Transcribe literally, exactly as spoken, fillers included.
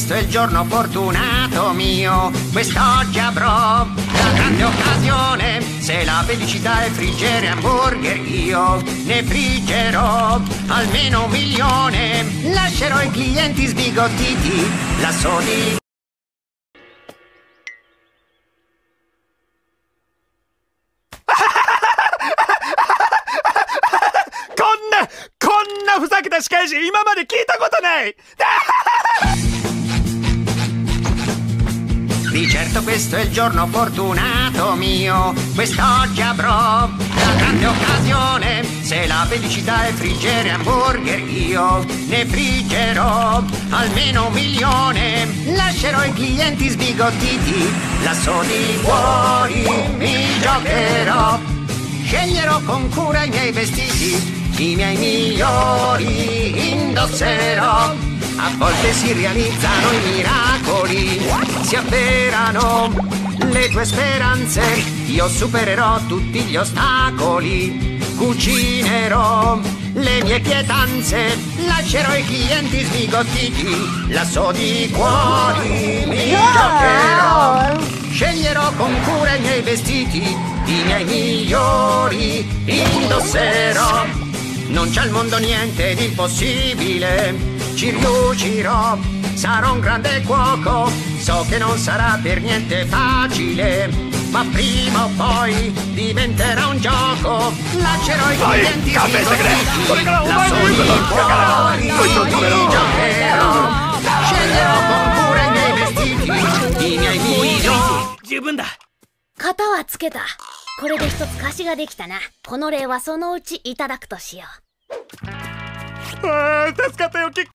questo è il giorno fortunato mio. Quest'oggi avrò la grande occasione. Se la felicità è friggere hamburger, io ne friggerò almeno un milione. Lascerò i clienti sbigottiti là soli. Konna fusaketa shikashi imamade kita koto nai! Di certo questo è il giorno fortunato mio. Quest'oggi avrò la grande occasione. Se la felicità è friggere hamburger, io ne friggerò almeno un milione. Lascerò i clienti sbigottiti lassù di fuori. Mi giocherò, sceglierò con cura i miei vestiti, i miei migliori indosserò. A volte si realizzano i miracoli, si avverano le tue speranze. Io supererò tutti gli ostacoli, cucinerò le mie pietanze. Lascerò i clienti sbigottiti lassù di cuori. Mi giocherò, sceglierò con cura i miei vestiti, i miei migliori indosserò. Non c'è al mondo niente di impossibile, ci riuscirò, sarò un grande cuoco. So che non sarà per niente facile, ma prima o poi diventerà un gioco. Lascerò i clienti sbigottiti lassù di fuori. Mi giocherò, sceglierò con cura i miei vestiti, i miei migliori. 十分だ。 型はつけた。これで一つ貸しができたな。この礼はそのうちいただくとしよう。 ああ、助かったよ。